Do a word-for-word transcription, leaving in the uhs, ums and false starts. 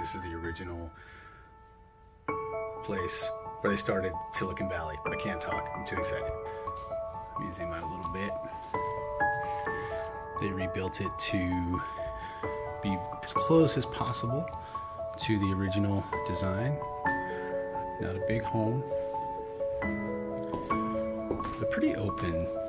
This is the original place where they started Silicon Valley. I can't talk, I'm too excited. Let me zoom out a little bit. They rebuilt it to be as close as possible to the original design. Not a big home, but pretty open